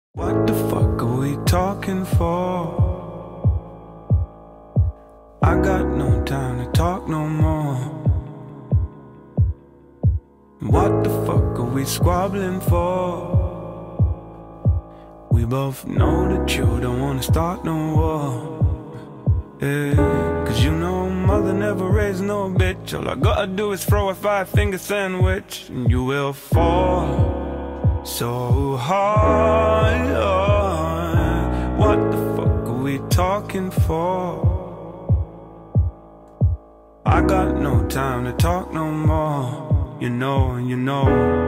What the fuck are we talking for? I got no time to talk no more. What the fuck are we squabbling for? We both know that you don't wanna start no war. Yeah, cause you know mother never raised no bitch. All I gotta do is throw a 5-finger sandwich and you will fall so hard. What the fuck are we talking for? I got no time to talk no more. You know, you know.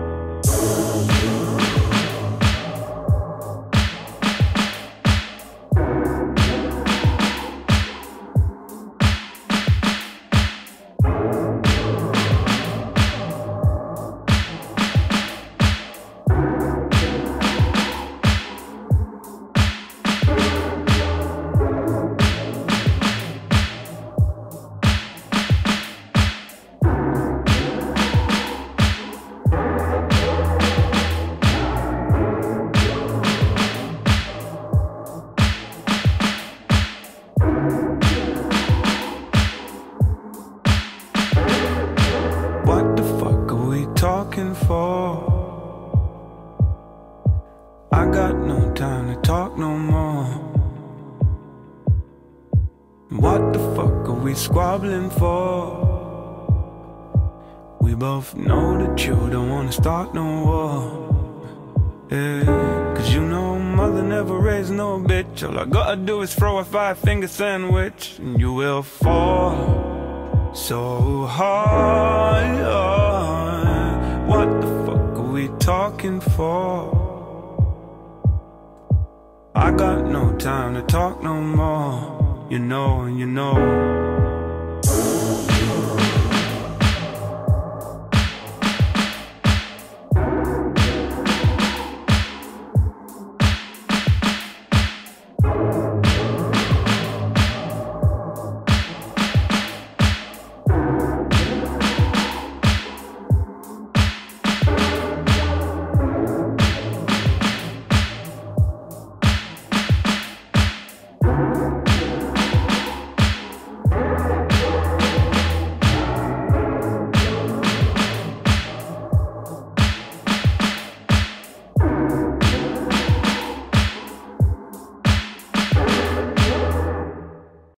What the fuck are we talking for? I got no time to talk no more. What the fuck are we squabbling for? We both know that you don't wanna start no war. Yeah, cause you know mother never raised no bitch. All I gotta do is throw a 5-finger sandwich and you will fall so hard. What the fuck are we talking for? I got no time to talk no more. You know, you know.